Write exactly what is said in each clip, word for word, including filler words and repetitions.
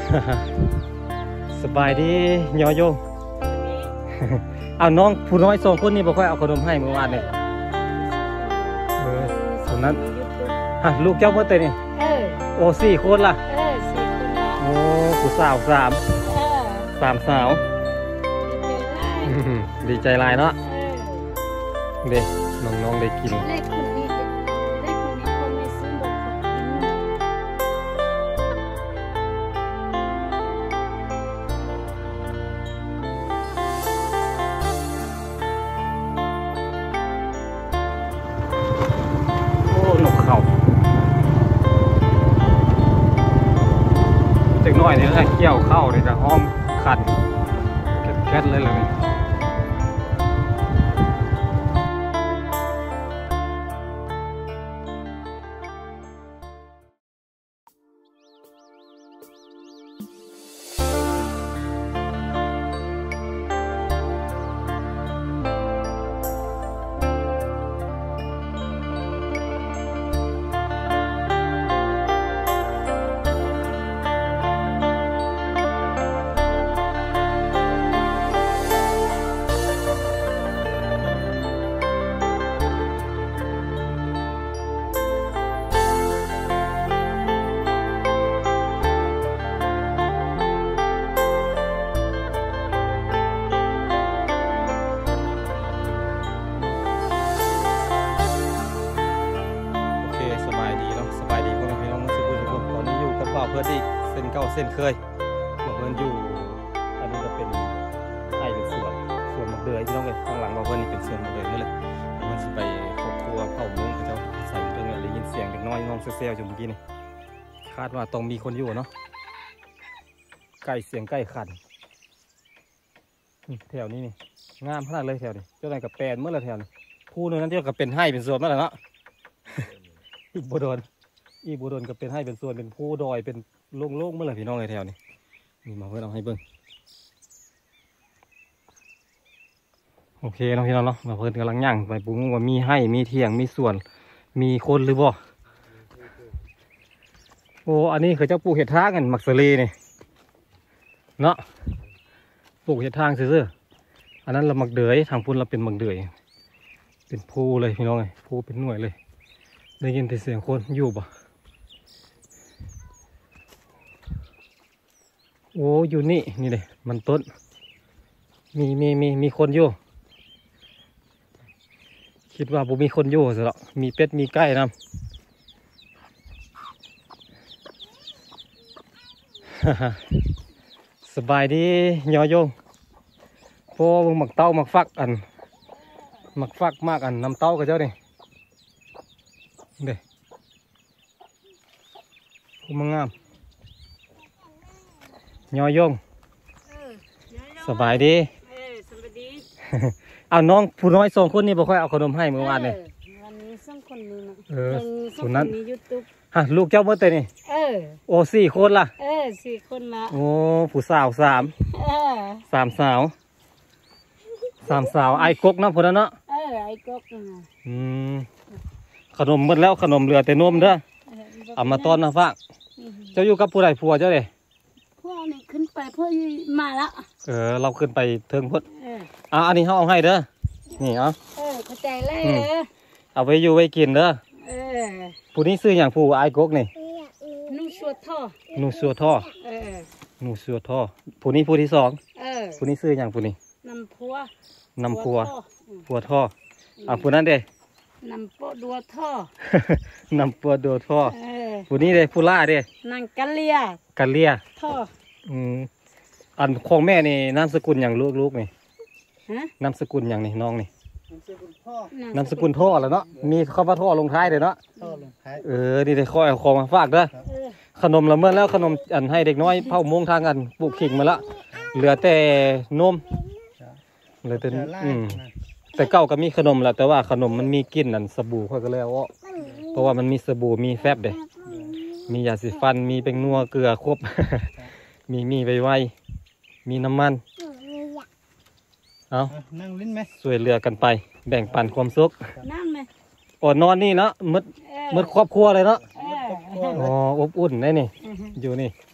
สบายดียอยงเอาน้องผู้น้อยสองคนนี้บอกค่อยเอาขนมให้เมื่อวานเนี่ยเออส่วนนั้นฮะลูกเจ้าเมื่อเตยนี่โอ้สี่คนล่ะโอ้ผู้สาวสามสามสาวดีใจลายเนาะเด็กน้องๆได้กินจังน้อยนี่แหละเกี่ยวเข้าเลยจะห้อมขันแก๊สเลยเลยเพื่อนอีกเส้นเก่าเส้นเคยเพื่อนอยู่อันนี้ก็เป็นไอ้เป็นสวนสวนมะเดื่อยที่น้องเลยข้างหลังเราเพื่อนนี่เป็นสวนมะเดื่อยนี่เลยเพื่อนจะไปครอบครัวเผ่ามุ้งเขาจะใส่เรื่องอะไรยินเสียงเด็กน้อยน้องเซลล์อยู่เมื่อกี้นี่คาดว่าต้องมีคนอยู่เนาะใกล้เสียงใกล้ขันแถวนี้นี่งามขนาดเลยแถวนี้เจ้าไหนกับแปลนเมื่อไรแถวนี้ผู้นึงนั้นเจ้ากับเป็นให้เป็นส่วนเมื่อไรเนาะอีกบุโดนอีบุโดนกับเป็นให้เป็นส่วนเป็นผู้ดอยเป็นโล่งๆเมื่อไรพี่น้องในแถวนี้นี่มาเพื่อนเอาให้เบิ้งโอเคน้องพี่น้องเนาะมาเพื่อนกำลังย่างไปปุ้งว่ามีให้มีเที่ยงมีส่วนมีคนหรือบ่โอ้อันนี้เขาเจ้าปลูกเห็ดทางกันหมักสลีนี่เนาะปลูกเห็ดทางซื่อๆอันนั้นเราหมักเดือยทางพุ่นเราเป็นหมักเดือยเป็นผู้เลยพี่น้องเลยผู้เป็นหน่วยเลยได้ยินแต่เสียงคนอยู่บ่โอ้อยู่นี่นี่เลยมันต้นมีมีมีมีคนอยู่คิดว่าบุมีคนอยู่สิหรอกมีเป็ดมีไก่นะสบายดียอยงพวกหมักเต้าหมักฟักอันหมักฟักมากอันน้ำเต้ากับเจ้านี่เด้คุ้มงามยอยงสบายดีเอาน้องผู้น้อยสองคนนี้บอกค่อยเอาขนมให้เมื่อวานเนี่ยวันนี้สองคนนี้นะเออคนนั้นฮะลูกเจ้าเมื่อเตยนี่เออโอ้สี่คนล่ะเออสี่คนละโอ้ผู้สาวสามสามสาวสามสาวไอ้กกนะพอแล้วเนาะเออไอ้กกอืมขนมหมดแล้วขนมเหลือแต่นมเด้อเอามาต้อนนะฟังเจ้าอยู่กับผู้ใดผัวเจ้าเลยพวกนี้ขึ้นไปพวกมาละเออเราขึ้นไปเทิงพุทธอ่ะอันนี้เขาเอาให้เด้อนี่เอาเออเข้าใจเลยเอาไว้อยู่ไว้กินเด้อเออผู้นี้ซื้ออย่างผู้ไอ้กกนี่นูชัวท่อนูชัวท่อเออนูชัวท่อผู้นี้ผู้ที่สองเออผู้นี้ซื้ออย่างผู้นี้นำพัวนำพัวพัวท่ออ่ะผู้นั้นเด้นำปัวดัวท่อนำปัวดัวท่อผู้นี้เด้ผู้ล่าเด้นางกะเลียกะเลียท่ออืมอันของแม่นี่นามสกุลอย่างลูกๆนี่นามสกุลอย่างนี่น้องนี่นามสกุลท่อแล้วเนาะมีข้าวปลาท่อลงท้ายเลยเนาะเออนี่ได้ค่อยเอาของมาฝากเด้อขนมละเมื่อแล้วขนมอันให้เด็กน้อยเผามุ้งทางกันปลูกขิงมาละเหลือแต่นมเหลือแต่อืมแต่เก่าก็มีขนมแหละแต่ว่าขนมมันมีกลิ่นอันสบู่ค่อยก็เลยเอาเพราะว่ามันมีสบู่มีแฟบเด้มียาสีฟันมีเป็นนัวเกลือครบมีมีไวไวมีน้ำมันเอานั่งลิ้นไหมสวยเรือกันไปแบ่งปันความสุขนั่งไหมอ๋อนอนนี่เนาะมืดมืดครอบครัวเลยเนาะอ๋ออบอุ่นได้นี่อยู่นี่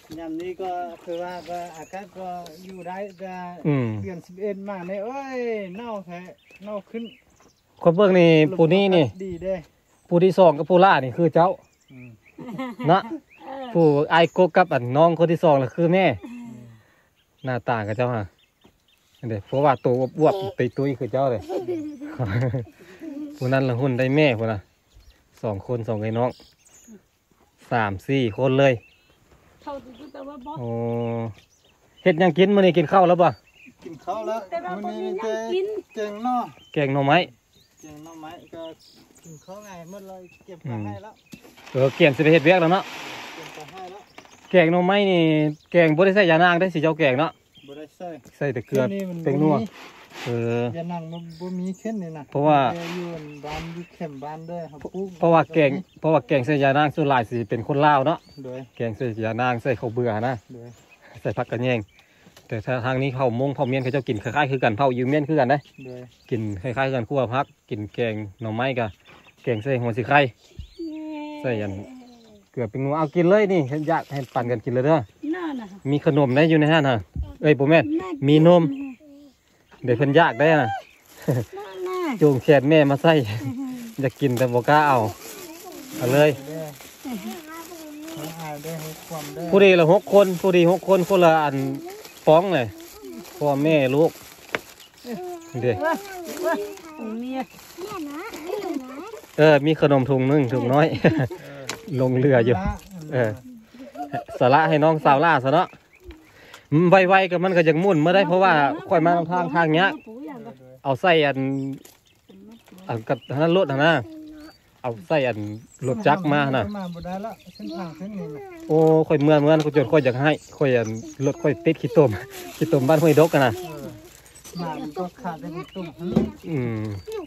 ยามนี้ก็คือว่าก็อากาศก็อยู่ได้แต่อืมเดือนสิบเอ็ดมาเนี่ยเอ้ยเน่าแท้เน่าขึ้นคนเบิ่งนี่ผู้นี้นี่ดีเด้ผู้ที่สองกับผู้ล่านี่คือเจ้าอืมนะผู้ไอ้ายกกกับอันน้องคนที่สองล่ะคือแม่ หน้าตากับเจ้าฮะเด็กเพราะว่าตัวอ้วบๆตีตุ้ยคือเจ้าเลย ผู้นั้นละหุ่นได้แม่คนละสองคนสองไอ้น้องสามสี่คนเลยเท่าที่แต่ว่าบ่โอ้เฮ็ดหยังกินมื้อนี้กินข้าวแล้วป่ะกินข้าวแล้วแต่เราบ่วันมีนี้หยัเจ๊งกินเจงเนาะแกงหน่อไม้เจงหน่อไม้ก็กินข้าวไงเมื่อไรเก็บมาให้แล้วเออเกี่ยงสิไปเฮ็ดเวียกแล้วเนาะเก็บมาให้แล้วแกงหน่อไม้นี่แกงบ่ได้ใส่ยานางได้สิเจ้าแกงเนาะบ่ได้ใส่ใส่แต่เกลือนี่มันเป็นนัวบ่มีเอออย่านั่งมันบ่มีขึ้นนี่นะเพราะว่าแต่อยู่บ้านอยู่เข้มบ้านเด้อครับปลูกเพราะว่าแกงเพราะว่าแกงใส่ยานางส่วนหลายสิเป็นคนลาวเนาะโดยแกงใส่ยานางใส่ข้าวเบื่อนะโดยใส่ผักกระแยงแต่ถ้าทางนี้เผามงเผาเมียนเขาเจ้ากินคล้ายๆคือกันเผายูเมียนคือกันได้โดยกินคล้ายๆกันคั่วพักกินแกงหน่อไม้กับแกงใส่หัวสีไข่ใส่อันเกลือเป็นงูเอากินเลยนี่เห็นอยากให้ปั่นกันกินเลยเด้อน่าน่ะมีขนมได้อยู่ในห้างฮะเอ้ยโบแม่นมีนมเดี๋ยวเพิ่นอยากได้นะน่าน่ะจูงแขนแม่มาใส่ อยากกินแต่บ่กล้าเอาเอาเลยเด้อให้อายได้ให้ความได้ผู้ดีละหกคนผู้ดีหกคนคนละอันฟ้องเลยพ่อแม่ลูกเดี๋ยวว่าว่าเมียเออ มีขนมถุงหนึงถุงน้อย ลงเรืออยู่ เออ สาระให้น้องสาวล่าซะเนาะอืมไวๆกับมันก็ยังมุ่นเมื่อได้เพราะว่าค่อยมาทางทางเนี้ย เอาใส่อันอันกับนั้นรถหั่นนะเอาใส่อันรถจักรมานะมาบ่ได้แล้วเส้นทางเส้นนี้นะโอ้ค่อยเมื่อเมื่อก็จนค่อยอยากให้ค่อยอันรถค่อยติดขี้ตมขี้ตมบ้านห้วยดกกันนะเออมามันก็ขาดได้เป็นตุ่มหั่นอืม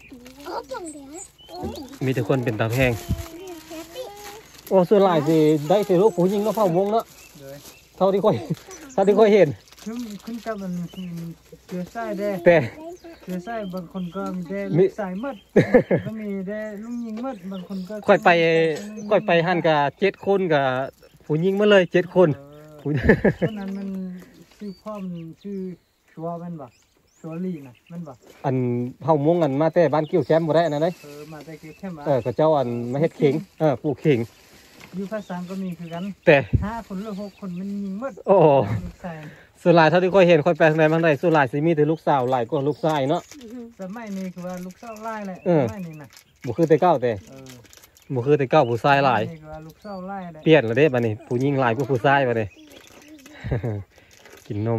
มีแต่คนเป็นตาแพงโอ้ส่วนหลายสิได้สิลูกผู้หญิงก็เฝ้าวงเนาะเลยเท่าที่ค่อยเท่าที่ค่อยเห็นขึ้นขึ้นกับมันเกลือไส้ได้แต่เกลือไส้บางคนก็มีได้มิลูกสายมดก็มีได้ลุงยิงมดบางคนก็ค่อยไปค่อยไปหันกับเจ็ดคนกับผู้หญิงมาเลยเจ็ดคนเออผู้ช่วงนั้นมันชื่อพ่อมันชื่อชัวแมันบ่ชัวลีนะแมันบ่อันเฮามงอันมาแต่บ้านกิ้วแชมป์บ่ได้อันนั้นเลยเออมาได้แค่มาเออก็เจ้าอันมาเฮ็ดเข่งเออปลูกเข่งอยู่ภาษาก็มีคือกันแต่ห้าคนหรือหกคนมันยิงมดโอ้ลูกชายส่วนหลายเท่าที่ค่อยเห็นค่อยไปทางไหนบางใดส่วนหลายสิมีแต่ลูกสาวหลายกว่าลูกชายเนาะสมัยนี้คือว่าลูกสาวไล่เลยเออสมัยนี้นะบ่คือแต่เก้าแต่เออบ่คือแต่เก้าผู้ชายหลายสมันี้คือว่าลูกสาวไล่เลยเปลี่ยนแล้วเด้บัดนี้ผู้หญิงหลายกว่าผู้ชายบัดนี้ กินนม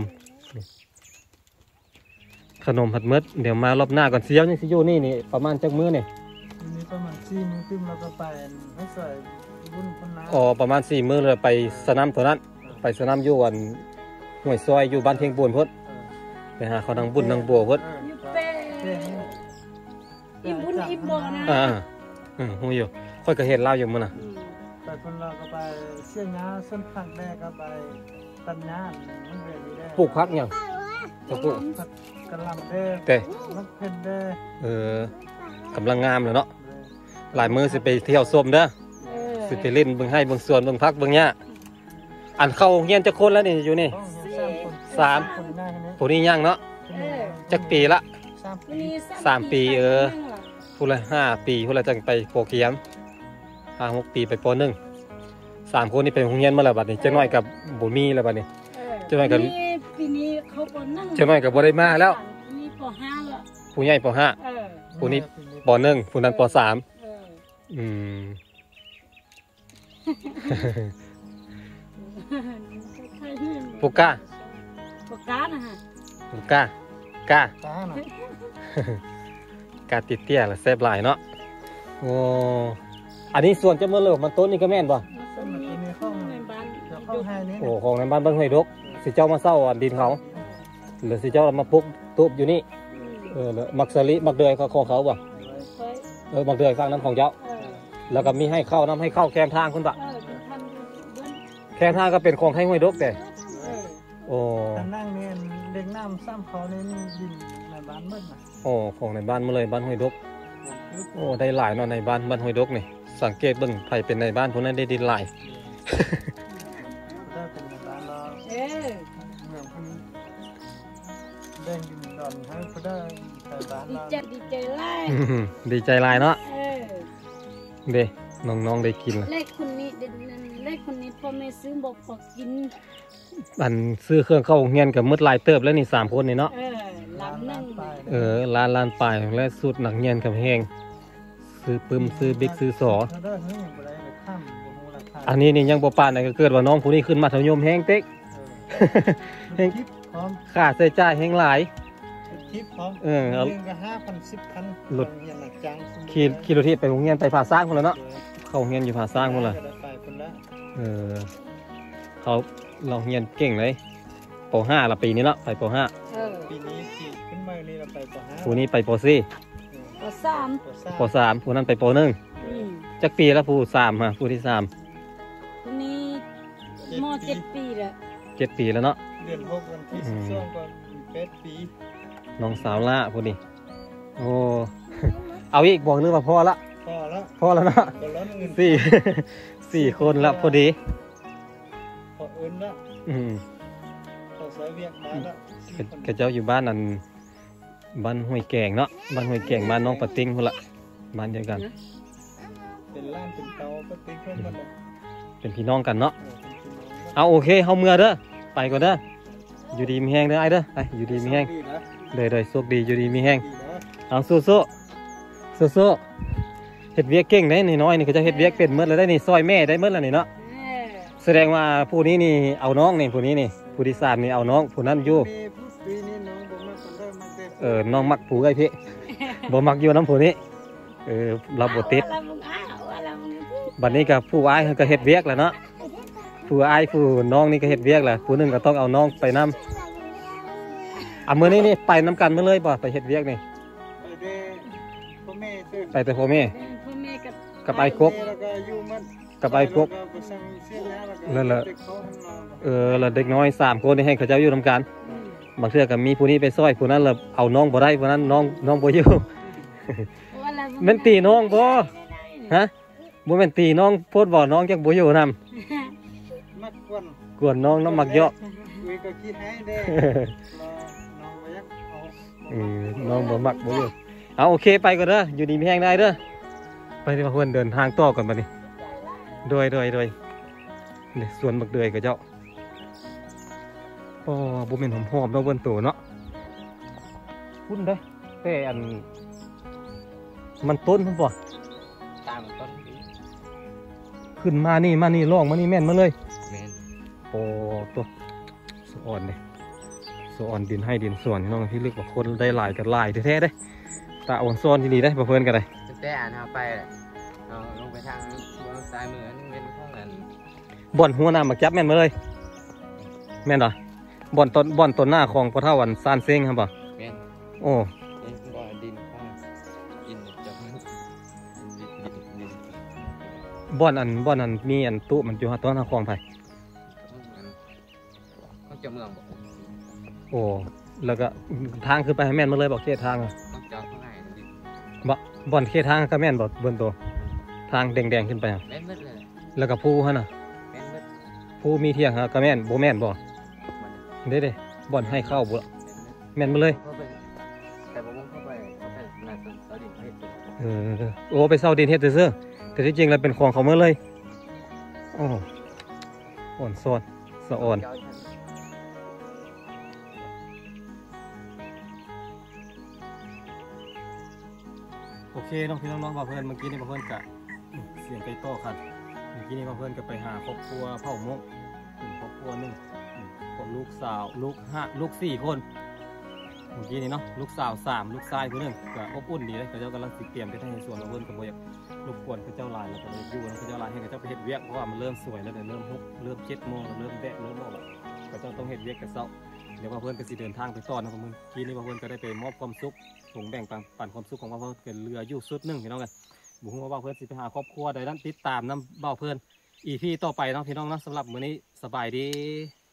ขนมผัดมดเดี๋ยวมารอบหน้าก่อนเสียวนี่สิอยู่นี่นี่ประมาณจักมื้อนี่ทีนี้ประมาณสี่โมงครึ่งเราก็ไปไม่ใส่บุญคนน้ำอ๋อประมาณสี่มื้อเลยไปสนามตัวนั้น ไปสนามอยู่อันห้วยซอยอยู่บ้านเพียงบุญพุ่นไปหาเขานางบุญนางบัวพุ่นอยู่เป้เอออีบุญอีบ่นะอ่าอืมฮู้อยู่ค่อยก็เห็นเล่าอยู่มื้อน่ะไปคนเราก็ไปเสี่ยงยาส้นผักแม่ก็ไปตัดหญ้ามันเรียนได้ปลูกพักหยังจะปลูกผักกะหล่ำเด้แต่มะเขือเด้เออกำลังงามเลยเนาะหลายมื้อสิไปเที่ยวส้มเด้อเออสิไปเล่นเบิ่งให้เบิ่งสวนเบิ่งพักเบิ่งหญ้าอันเข้าเฮียนจักคนแล้วนี่อยู่นี่ สามคนหน้าคนนี้ผู้นี้ยังเนาะเออจักปีละสามวันปีนี้สามปีเออ ผู้ละห้าปีผู้ละจังไปโปรเกียมห้าหกปีไปปหนึ่งสามคนนี่ไปโรงเรียนมาแล้วบัดนี้จังน้อยกับบุมีแล้วบัดนี้เออจะไปกันปีนี้เขาปนั่งจังน้อยกับบ่ได้มาแล้วนี่ปห้าละผู้ใหญ่ปห้าเออผู้นี้ปหนึ่งผู้นั้นปสามเอออืม ปุกก้าปากกานะฮะปุกก้าก้าตาหน่อยกาติดเตี้ยละแซ่บหลายเนาะโอ้อันนี้ส่วนจะมาเลิกมันต้นนี่ก็แม่นป่ะต้นนี้ในห้องในบ้านเดี๋ยวเข้าให้นี่โอ้ของในบ้านเบิ้งห้วยดกสิเจ้ามาเศร้าอันดินเขาหรือสิเจ้ามาปุ๊บตุ๊บอยู่นี่เออแล้วมักสลิมักเดือยเขาของเขาป่ะเคยเออมักเดือยฟังน้ำของเจ้าเออแล้วก็มีให้เข้าน้ำให้เข้าแคมทางคุณปะเออเป็นทำเบิ้ลแคมทางก็เป็นของให้ห้วยดกแต่เออโอ้แต่นั่งเนี่ยเด็กน้ำซ้ำเขาเนี่ยดินในบ้านมืดนะโอ้ของในบ้านมาเลยบ้านห้วยดกโอ้ได้หลายเนาะในบ้านบ้านห้วยดกนี่สังเกตเบิ่งไผเป็นในบ้านพวกนั้นได้ดินหลายถ้าเป็นในบ้านแดงกินตอนให้พอได้ใส่บ้านดีเราใจดีใจไล่ดีใจหลายเนาะเออเด้น้องๆได้กินละเลขคนนี้เด่นเลขคนนี้พ่อแม่ซื้อบอกขอกินอันซื้อเครื่องเข้าโรงเรียนกับมืดหลายเติบแล้วนี่สามคนนี่เนาะเออหลังนั่งไปเออล้านล้านปลายและสูตรหนักเงียนกับแหงซื้อปึ้มซื้อบิ๊กซื้อสอถ้าได้เฮ้ยบ่ได้เลยข้ามบ่ฮู้ราคาอันนี้นี่ยังบ่ปานไหนก็เกิดว่าน้องผู้นี้ขึ้นมาทำยมแห้งเต็กเออคลิปพร้อมค่าใช้จ่ายแห้งหลายคลิปพร้อมเออเอาเรื่องก็ห้าพันสิบพันหลุดเงินหลักจังขี่ขี่รถที่ไปโรงเรียนไปผาสร้างคนละเนาะเข้าโรงเรียนอยู่ผาสร้างคนละไปคนละเออเขาเราเรียนเก่งเลยปห้าละปีนี้เนาะไปปห้าเออปีนี้ขี่ขึ้นมานี่เราไปปห้าผู้นี้ไปปสี่ก็สามปสามผู้นั้นไปปหนึ่งอืมจักปีแล้วผู้สามฮะผู้ที่สามคนนี้มเจ็ดปีแล้วเจ็ดปีแล้วเนาะเดือนหกวันที่สิบสองก็แปดปีน้องสาวละผู้นี้โอ้ เอาอีกบอกนึงว่าพอละพอแล้วพอแล้วเนาะก็ร้อนอื่นสี่ สี่คนละพอดีพออื่นละอืมพอสายเวียกมาละกกระเจ้าอยู่บ้านนั้นบ้านห้วยแกงเนาะบ้านห้วยแกงบ้านน้องปะติ้งคนละบ้านเดียวกันเป็นล้านเป็นเตาก็ติ๊กเพิ่มมันเลยเป็นพี่น้องกันเนาะเออเป็นพี่น้องเอาโอเคเฮาเมื่อเด้อไปก่อนเด้ออยู่ดีมีแห้งเด้อไอ้เด้อไปอยู่ดีมีแห้งดีนะเด้อเด้อโชคดีอยู่ดีมีแห้งดีนะเอาสู้สู้สู้สู้เฮ็ดเวียกเก่งได้นี่น้อยนี่เขาจะเฮ็ดเวียกเป็นเมื่อแล้วได้นี่ซอยแม่ได้เมื่อแล้วนี่เนาะเออแสดงว่าผู้นี้นี่เอาน้องนี่ผู้นี้นี่ผู้ที่สามนี่เอาน้องผู้นั้นอยู่มีผู้ปีนี้น้องบอกมาคนได้มาเต็มเออน้องมักผู้ไอ้พี่บ่มักอยู่น้ำผู้นี้เออเราบ่ติดเอาละมึงอ้าวเอาละมึงพูดบัดนี้กับผู้อ้ายเขาก็เฮ็ดเวียกแหล้วเนาะผู้อ้ายผู้น้องนี่ก็เฮ็ดเวียกแหละผู้หนึงก็ต้องเอาน้องไปนำอ่ะมื้อนี้นี่ไปนํกันมาเลยบ่ไปเฮ็ดเวียกนี่ไปเด้พ่อแม่ซื้อไปแต่พ่อแม่พ่อแม่กับกับไอ้กกแล้วก็อยู่มันกับไอ้กกแล้วไปสั่งเสียแล้วนั่นแหละเด็กเขาให้มาเออแล้วเด็กน้อยสามคนนี่ให้เขาเจ้าอยู่นํกันอืมบางเทื่อก็มีผู้นี้ไปซอยผู้นั้นแล้วเอาน้องบ่ได้ผู้นั้นน้องน้องบ่อยู่เอาละมึงแม่นตีน้องบ่ฮะบ่แม่นตีน้องโพดบ่น้องจักบ่อยู่นํมักกวนกวนน้องน้ำมักเยาะคุยก็คิดให้เด้รอน้องบ่อยากเอาเออน้องบ่มักบ่อยู่เอาโอเคไปก่อนเด้ออยู่ดีมีแฮงได้เด้อไปที่ว่าเพิ่นเดินทางต่อกันบัดนี้โดยโดยโดยนี่สวนบักเดือยกับเจ้าโอ้บ่แม่นหอมๆเนาะเบิ่นโตเนาะพุ่นเด้อแต่อันมันต้นพุ่นบ่ตามต้นนี้ขึ้นมานี่มานี่ล่องมานี่แม่นมาเลยแม่นโอ้ตัวสะอ่อนเนี่ยสะอ่อนดินให้ดินส่วนพี่น้องที่ลึกกว่าคนได้หลายกันหลายแท้ๆเด้ตาอ่อนซ้อนที่นี่ได้บ่เพิ่นกันได้ตั้งแต่อ่านเอาไปเอาลงไปทางเบื้องซ้ายมือนี่เป็นห้องนั้นบ่อนหัวหน้ามาจับแม่นมาเลย แม่นเหรอบ่อนต้นบ่อนต้นหน้าของพ่อเฒ่าวันซานเซ้งครับบ่แม่นโอ้นี่บ่อดินห้องดินจะดินดินดินบ่อนอันบ่อนอันมีอันตุมันอยู่หาต้นหาของไผห้องเจ้าเมืองบอกโอ้แล้วก็ทางขึ้นไปให้แม่นมาเลยบอกเขตทางอะห้องเจ้าข้างในดินบ่บ่อนเขตทางก็แม่นบ่เบิ่นโตทางแดงๆขึ้นไปอะแม่นมืดเลยแล้วก็ภูหั่นน่ะแม่นมืดภูมีเที่ยงฮะก็แม่นบ่แม่นบ่มันเด้เด้บ่อนให้เข้าบ่แม่นมืดแม่นมาเลยเข้าไปแต่ผมเข้าไปเข้าไปในต้นตอดินให้ตัวเออโอ้ไปเซาดินเฮ็ดซื่อๆแต่ที่จริงแล้วเป็นของเขาเมื่อเลยโอ้อ่อนซ้อนสะอ่อนเจ้าท่านโอเคน้องพี่น้องๆบ่เพิ่นเมื่อกี้นี่บ่เพิ่นกะเสียงไก่โต้ครับเมื่อกี้นี่บ่เพิ่นก็ไปหาครอบครัวเผ่ามกเป็นครอบครัวหนึงอืมครอบลูกสาวลูกห้าลูกสี่คนเมื่อกี้นี่เนาะลูกสาวสามลูกชายคนหนึงก็อบอุ่นดีเลยเขาเจ้ากำลังสิเตรียมไปทางในสวนบ่เพิ่นก็บ่อยากรบกวนเขาเจ้าหลายแล้วก็เลยอยู่แล้วเขาเจ้าหลายให้เขาเจ้าไปเฮ็ดเวียกเพราะว่ามันเริ่มสวยแล้วเดี๋ยวเริ่มหกเริ่มเจ็ดโมงแล้วเริ่มแดดเริ่มออกแล้วเขาเจ้าต้องเฮ็ดเวียกกันเช้าเดี๋ยวบ่เพิ่นก็สิเดินทางไปต่อนะเมื่อกี้นี่บ่เพิ่นก็ได้ไปมอบความสุข ส่งแบ่งปันปันความสุขของว่าเพื่อนเป็นเรืออยู่สุดหนึ่งพี่น้องกันบุ้งว่าเพื่อนสิไปหาครอบครัวใดนั้นติดตามน้ำเบ้าเพื่อนอีพีต่อไปเนาะพี่น้องเนาะสำหรับมื้อนี้สบายดี